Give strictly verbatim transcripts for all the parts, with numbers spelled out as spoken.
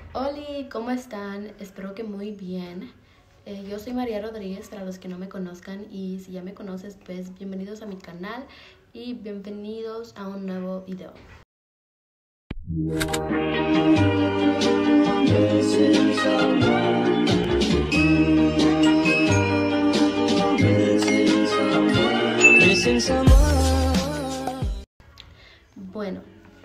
Hola, ¿cómo están? Espero que muy bien. Eh, yo soy María Rodríguez, para los que no me conozcan, y si ya me conoces, pues bienvenidos a mi canal y bienvenidos a un nuevo video. Bueno,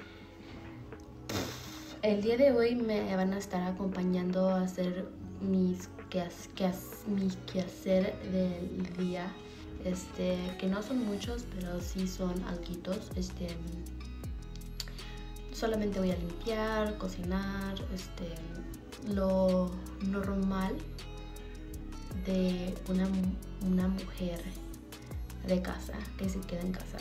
el día de hoy me van a estar acompañando a hacer mis quehac- quehac- mi quehacer del día, este, que no son muchos, pero sí son alguitos. Este, solamente voy a limpiar, cocinar, este, lo normal de una, una mujer de casa que se queda en casa.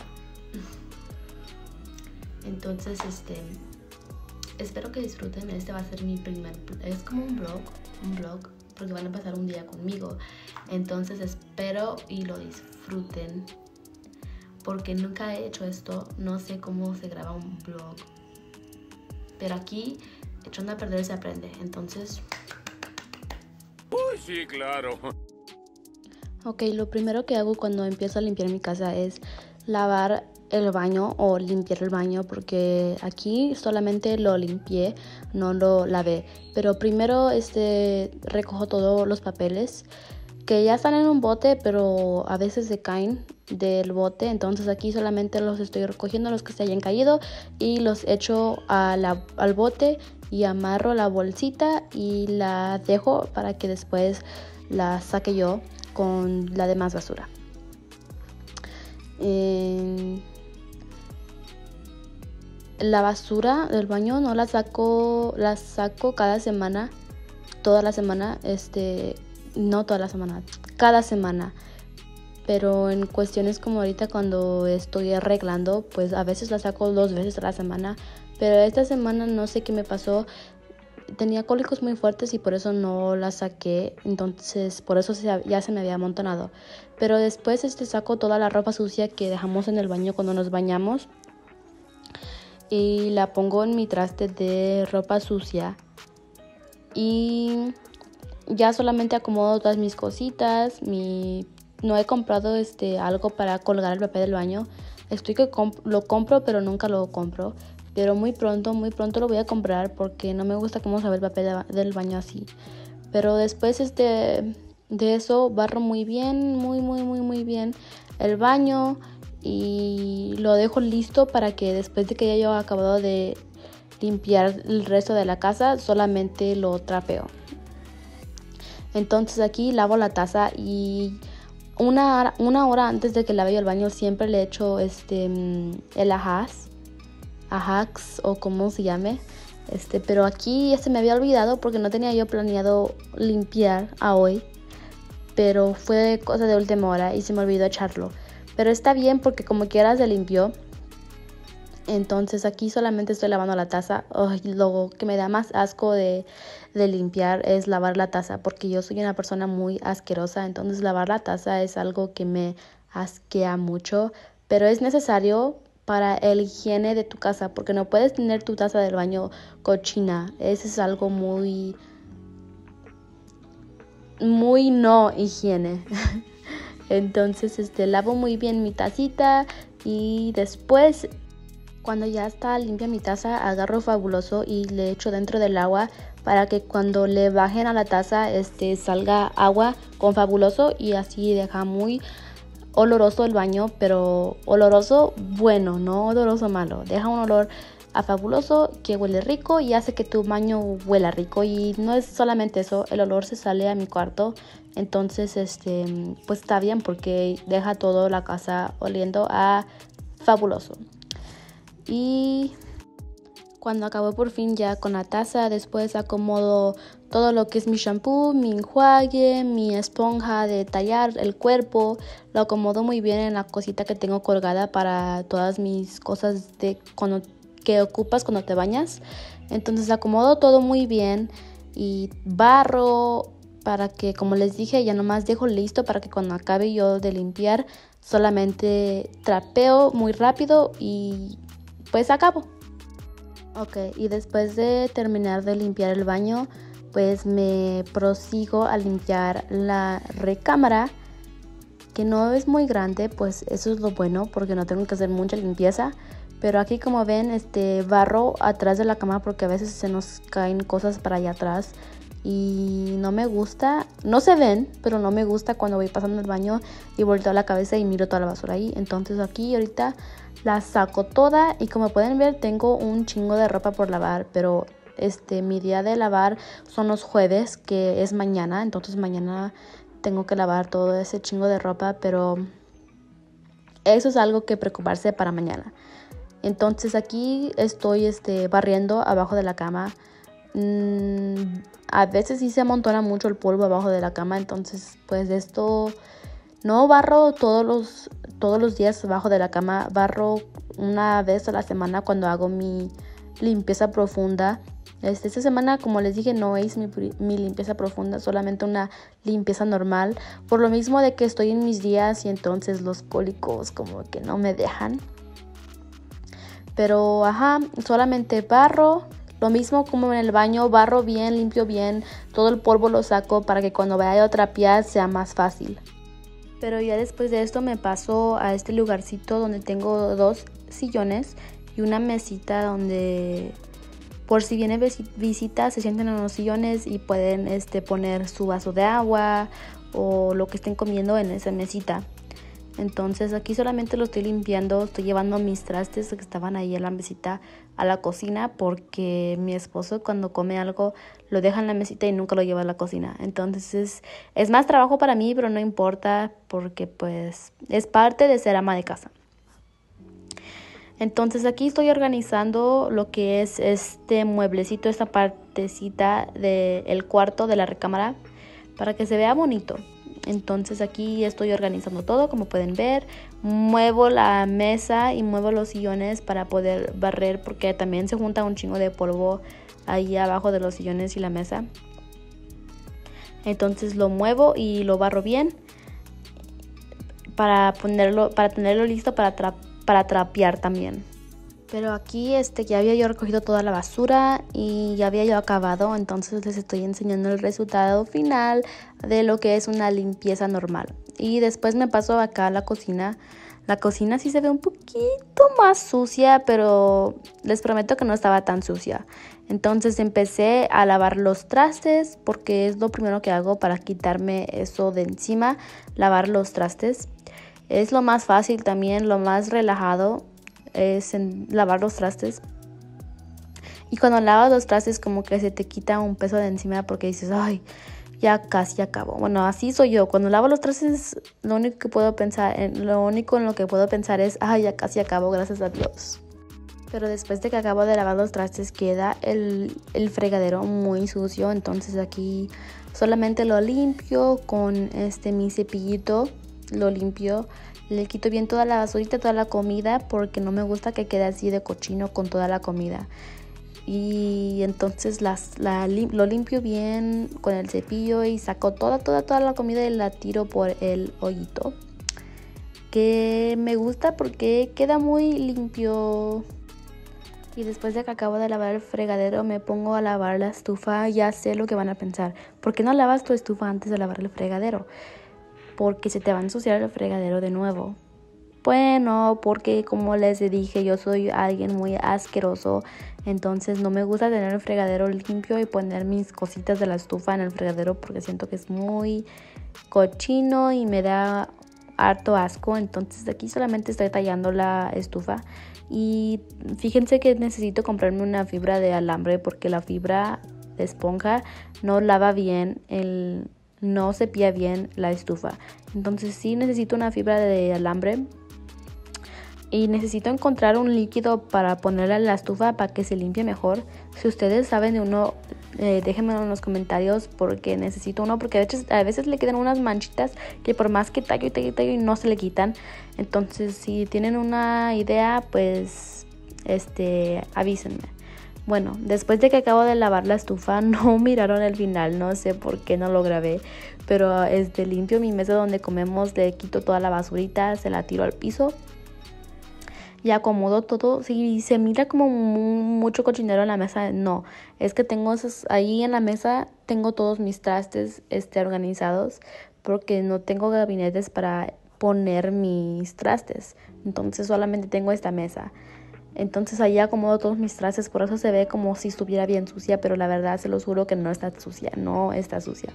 Entonces, este, espero que disfruten. Este va a ser mi primer, es como un vlog, un vlog, porque van a pasar un día conmigo. Entonces espero y lo disfruten, porque nunca he hecho esto, no sé cómo se graba un vlog, pero aquí echando a perder se aprende. Entonces, Uy, sí, claro. ok, lo primero que hago cuando empiezo a limpiar mi casa es lavar el baño o limpiar el baño, porque aquí solamente lo limpié, no lo lavé. Pero primero este, recojo todos los papeles que ya están en un bote, pero a veces se caen del bote. Entonces aquí solamente los estoy recogiendo, los que se hayan caído, y los echo a la, al bote y amarro la bolsita y la dejo para que después la saque yo con la demás basura. Eh, la basura del baño no la saco, la saco cada semana, toda la semana, este, no toda la semana, cada semana. Pero en cuestiones como ahorita cuando estoy arreglando, pues a veces la saco dos veces a la semana. Pero esta semana no sé qué me pasó. Tenía cólicos muy fuertes y por eso no la saqué. Entonces por eso se, ya se me había amontonado. Pero después este, saco toda la ropa sucia que dejamos en el baño cuando nos bañamos. Y la pongo en mi traste de ropa sucia. Y ya solamente acomodo todas mis cositas. Mi... No he comprado este, algo para colgar el papel del baño. Estoy que comp lo compro, pero nunca lo compro. Pero muy pronto, muy pronto lo voy a comprar, porque no me gusta cómo se ve el papel de, del baño así. Pero después este, de eso barro muy bien, muy, muy, muy, muy bien el baño. Y lo dejo listo para que después de que ya yo he acabado de limpiar el resto de la casa, solamente lo trapeo. Entonces aquí lavo la taza y una, una hora antes de que lave yo el baño siempre le echo este, el ajax, ajax o como se llame. Este, pero aquí este me había olvidado porque no tenía yo planeado limpiar a hoy. Pero fue cosa de última hora y se me olvidó echarlo. Pero está bien porque como quiera se limpió. Entonces aquí solamente estoy lavando la taza. Ay, lo que me da más asco de, de limpiar es lavar la taza, porque yo soy una persona muy asquerosa. Entonces lavar la taza es algo que me asquea mucho, pero es necesario para el higiene de tu casa, porque no puedes tener tu taza del baño cochina. Eso es algo muy, muy no higiene. Entonces este, lavo muy bien mi tacita y después, cuando ya está limpia mi taza, agarro Fabuloso y le echo dentro del agua para que cuando le bajen a la taza este, salga agua con Fabuloso, y así deja muy oloroso el baño, pero oloroso bueno, no oloroso malo. Deja un olor a Fabuloso que huele rico y hace que tu baño huela rico. Y no es solamente eso, el olor se sale a mi cuarto. Entonces este, pues está bien, porque deja toda la casa oliendo a Fabuloso. Y cuando acabo por fin ya con la taza, después acomodo todo lo que es mi shampoo, mi enjuague, mi esponja de tallar el cuerpo. Lo acomodo muy bien en la cosita que tengo colgada para todas mis cosas de cuando, que ocupas cuando te bañas. Entonces acomodo todo muy bien y barro para que, como les dije, ya nomás dejo listo para que cuando acabe yo de limpiar solamente trapeo muy rápido y pues acabo. Ok, y después de terminar de limpiar el baño, pues me prosigo a limpiar la recámara, que no es muy grande, pues eso es lo bueno porque no tengo que hacer mucha limpieza. Pero aquí, como ven, este barro atrás de la cama porque a veces se nos caen cosas para allá atrás y no me gusta. No se ven, pero no me gusta cuando voy pasando el baño y volteo la cabeza y miro toda la basura ahí. Entonces aquí ahorita la saco toda y como pueden ver tengo un chingo de ropa por lavar, pero este mi día de lavar son los jueves, que es mañana. Entonces mañana tengo que lavar todo ese chingo de ropa, pero eso es algo que preocuparse para mañana. Entonces aquí estoy este, barriendo abajo de la cama. Mm, a veces sí se amontona mucho el polvo abajo de la cama. Entonces pues esto no barro todos los, todos los días abajo de la cama. Barro una vez a la semana cuando hago mi limpieza profunda. Este, esta semana, como les dije, no es mi, mi limpieza profunda, solamente una limpieza normal. Por lo mismo de que estoy en mis días y entonces los cólicos como que no me dejan. Pero, ajá, solamente barro, lo mismo como en el baño, barro bien, limpio bien, todo el polvo lo saco para que cuando vaya a trapear sea más fácil. Pero ya después de esto me paso a este lugarcito donde tengo dos sillones y una mesita donde por si viene visita se sienten en los sillones y pueden este, poner su vaso de agua o lo que estén comiendo en esa mesita. Entonces aquí solamente lo estoy limpiando, estoy llevando mis trastes que estaban ahí en la mesita a la cocina porque mi esposo cuando come algo lo deja en la mesita y nunca lo lleva a la cocina. Entonces es, es más trabajo para mí, pero no importa porque pues es parte de ser ama de casa. Entonces aquí estoy organizando lo que es este mueblecito, esta partecita del cuarto de la recámara para que se vea bonito. Entonces aquí estoy organizando todo, como pueden ver. Muevo la mesa y muevo los sillones para poder barrer porque también se junta un chingo de polvo ahí abajo de los sillones y la mesa. Entonces lo muevo y lo barro bien para ponerlo, para tenerlo listo para, tra para trapear también. Pero aquí este, ya había yo recogido toda la basura y ya había yo acabado. Entonces les estoy enseñando el resultado final de lo que es una limpieza normal. Y después me paso acá a la cocina. La cocina sí se ve un poquito más sucia, pero les prometo que no estaba tan sucia. Entonces empecé a lavar los trastes porque es lo primero que hago para quitarme eso de encima. Lavar los trastes. Es lo más fácil también, lo más relajado. Es en lavar los trastes. Y cuando lavas los trastes como que se te quita un peso de encima porque dices, ay, ya casi acabo. Bueno, así soy yo. Cuando lavo los trastes, lo único que puedo pensar, lo único en lo que puedo pensar es, ay, ya casi acabo, gracias a Dios. Pero después de que acabo de lavar los trastes queda el, el fregadero muy sucio. Entonces aquí solamente lo limpio con este mi cepillito. Lo limpio. Le quito bien toda la basurita, toda la comida, porque no me gusta que quede así de cochino con toda la comida. Y entonces las, la, lo limpio bien con el cepillo y saco toda, toda, toda la comida y la tiro por el hoyito. Que me gusta porque queda muy limpio. Y después de que acabo de lavar el fregadero me pongo a lavar la estufa. Ya sé lo que van a pensar. ¿Por qué no lavas tu estufa antes de lavar el fregadero? Porque se te va a ensuciar el fregadero de nuevo. Bueno, porque como les dije, yo soy alguien muy asqueroso. Entonces no me gusta tener el fregadero limpio y poner mis cositas de la estufa en el fregadero porque siento que es muy cochino y me da harto asco. Entonces aquí solamente estoy tallando la estufa. Y fíjense que necesito comprarme una fibra de alambre porque la fibra de esponja no lava bien el... no cepilla bien la estufa. Entonces sí necesito una fibra de alambre. Y necesito encontrar un líquido para ponerle a la estufa para que se limpie mejor. Si ustedes saben de uno, eh, déjenmelo en los comentarios porque necesito uno. Porque a veces, a veces le quedan unas manchitas que por más que tallo y tallo y tallo y no se le quitan. Entonces si tienen una idea, pues este avísenme. Bueno, después de que acabo de lavar la estufa, no miraron el final, no sé por qué no lo grabé, pero este, limpio mi mesa donde comemos, le quito toda la basurita, se la tiro al piso. y acomodo todo. Si se mira como mu- mucho cochinero en la mesa, no. Es que tengo esos, ahí en la mesa tengo todos mis trastes este, organizados porque no tengo gabinetes para poner mis trastes. Entonces solamente tengo esta mesa. Entonces ahí acomodo todos mis trastes, por eso se ve como si estuviera bien sucia, pero la verdad se los juro que no está sucia, no está sucia.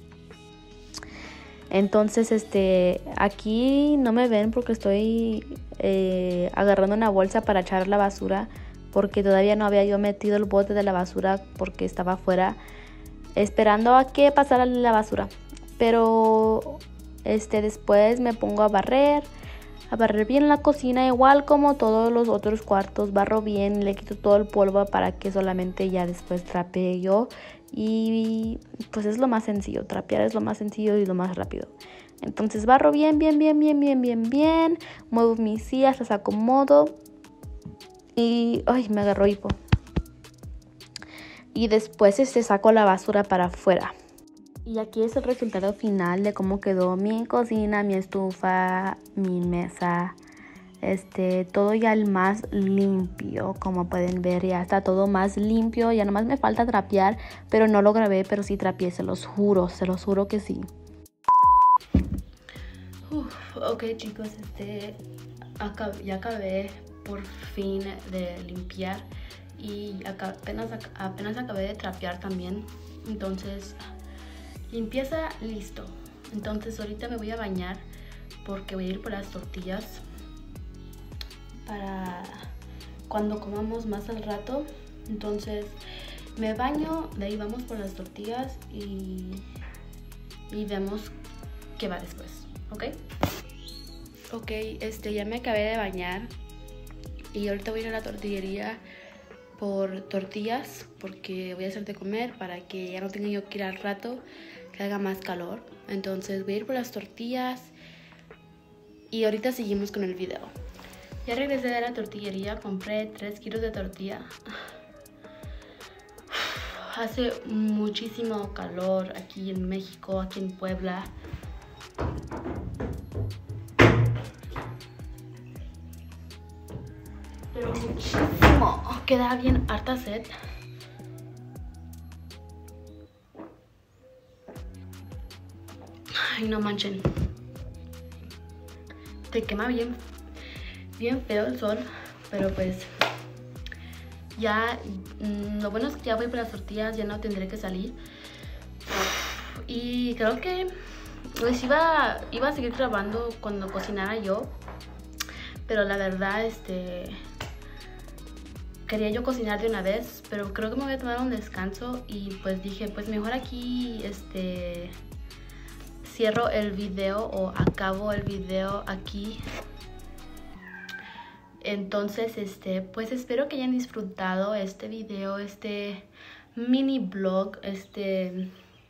Entonces, este, aquí no me ven porque estoy eh, agarrando una bolsa para echar la basura, porque todavía no había yo metido el bote de la basura porque estaba afuera esperando a que pasara la basura. Pero, este, después me pongo a barrer. A barrer bien la cocina, igual como todos los otros cuartos. Barro bien, le quito todo el polvo para que solamente ya después trapee yo. Y pues es lo más sencillo, trapear es lo más sencillo y lo más rápido. Entonces barro bien, bien, bien, bien, bien, bien, bien. Muevo mis sillas, las acomodo. Y, ay, me agarró hipo. Y después este, saco la basura para afuera. Y aquí es el resultado final de cómo quedó mi cocina, mi estufa, mi mesa. Este, todo ya el más limpio, como pueden ver, ya está todo más limpio. Ya nomás me falta trapear, pero no lo grabé, pero sí trapeé, se los juro, se los juro que sí. Uf, ok chicos, este, acab ya acabé por fin de limpiar y acá, apenas, apenas acabé de trapear también. Entonces... limpieza, listo. Entonces ahorita me voy a bañar porque voy a ir por las tortillas para cuando comamos más al rato. Entonces me baño, de ahí vamos por las tortillas y, y vemos qué va después, ¿ok? Ok, este, ya me acabé de bañar y ahorita voy a ir a la tortillería por tortillas porque voy a hacer de comer para que ya no tenga yo que ir al rato, que haga más calor. Entonces voy a ir por las tortillas y ahorita seguimos con el video. Ya regresé de la tortillería, compré tres kilos de tortilla. Hace muchísimo calor aquí en México, aquí en Puebla. Pero muchísimo. Queda bien harta sed. Ay, no manchen. Te quema bien, bien feo el sol. Pero pues ya, lo bueno es que ya voy por las tortillas, ya no tendré que salir. Y creo que pues iba, iba a seguir grabando cuando cocinara yo. Pero la verdad, este... quería yo cocinar de una vez, pero creo que me voy a tomar un descanso y pues dije, pues mejor aquí este cierro el video o acabo el video aquí. Entonces, este, pues espero que hayan disfrutado este video, este mini vlog, este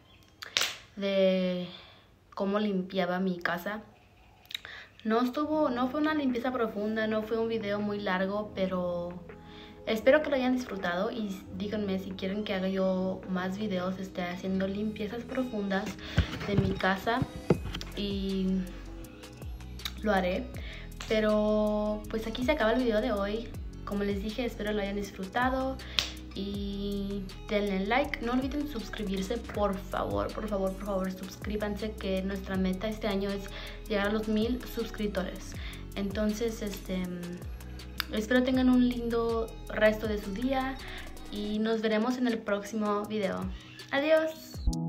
de cómo limpiaba mi casa. No estuvo, no fue una limpieza profunda, no fue un video muy largo, pero espero que lo hayan disfrutado y díganme si quieren que haga yo más videos este, haciendo limpiezas profundas de mi casa y lo haré. Pero pues aquí se acaba el video de hoy. Como les dije, espero lo hayan disfrutado y denle like. No olviden suscribirse, por favor, por favor, por favor, suscríbanse, que nuestra meta este año es llegar a los mil suscriptores. Entonces, este... espero tengan un lindo resto de su día y nos veremos en el próximo video. Adiós.